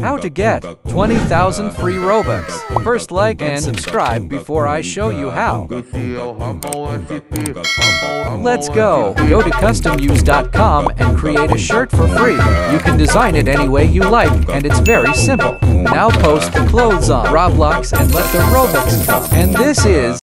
How to get 20,000 free Robux. First like and subscribe before I show you how. Let's go. Go to customuse.com and create a shirt for free. You can design it any way you like, and it's very simple. Now post the clothes on Roblox and let the Robux come. And this is